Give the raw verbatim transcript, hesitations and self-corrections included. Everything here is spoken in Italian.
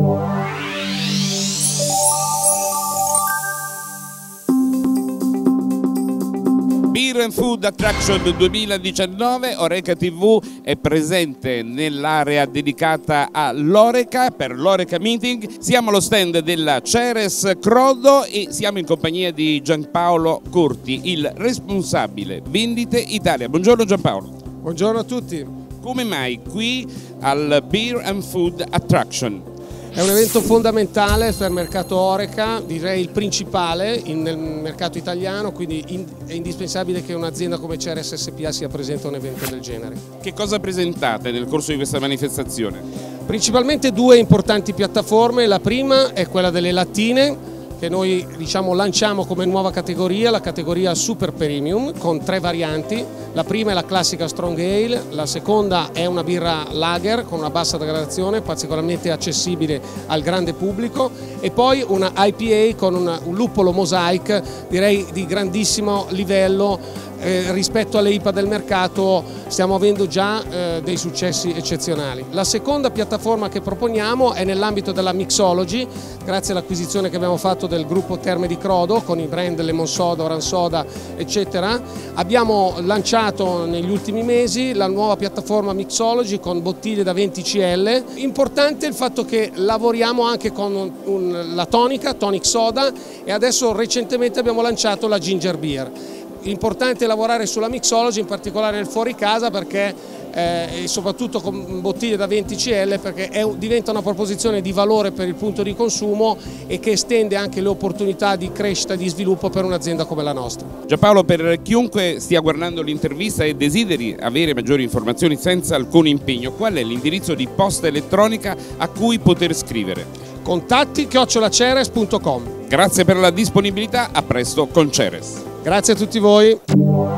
Beer and Food Attraction duemiladiciannove, Oreca tivù è presente nell'area dedicata all'Oreca per l'Oreca Meeting. Siamo allo stand della Ceres Crodo e siamo in compagnia di Giampaolo Curti, il responsabile vendite Italia. Buongiorno Giampaolo. Buongiorno a tutti. Come mai qui al Beer and Food Attraction? È un evento fondamentale per il mercato Oreca, direi il principale in, nel mercato italiano, quindi in, è indispensabile che un'azienda come Ceres S P A sia presente a un evento del genere. Che cosa presentate nel corso di questa manifestazione? Principalmente due importanti piattaforme, la prima è quella delle lattine, che noi diciamo lanciamo come nuova categoria, la categoria Super Premium, con tre varianti. La prima è la classica Strong Ale, la seconda è una birra lager con una bassa gradazione, particolarmente accessibile al grande pubblico, e poi una I P A con una, un luppolo mosaic, direi di grandissimo livello. Eh, rispetto alle I P A del mercato stiamo avendo già eh, dei successi eccezionali. La seconda piattaforma che proponiamo è nell'ambito della mixology, grazie all'acquisizione che abbiamo fatto del gruppo Terme di Crodo con i brand Lemon Soda, Orange Soda eccetera. Abbiamo lanciato negli ultimi mesi la nuova piattaforma mixology con bottiglie da venti centilitri. Importante il fatto che lavoriamo anche con un, un, la tonica, tonic soda, e adesso recentemente abbiamo lanciato la ginger beer. Importante lavorare sulla mixology, in particolare nel fuori casa, perché eh, e soprattutto con bottiglie da venti centilitri, perché è, diventa una proposizione di valore per il punto di consumo e che estende anche le opportunità di crescita e di sviluppo per un'azienda come la nostra. Giampaolo, per chiunque stia guardando l'intervista e desideri avere maggiori informazioni senza alcun impegno, qual è l'indirizzo di posta elettronica a cui poter scrivere? Contatti chiocciola ceres punto com. Grazie per la disponibilità, a presto con Ceres. Grazie a tutti voi.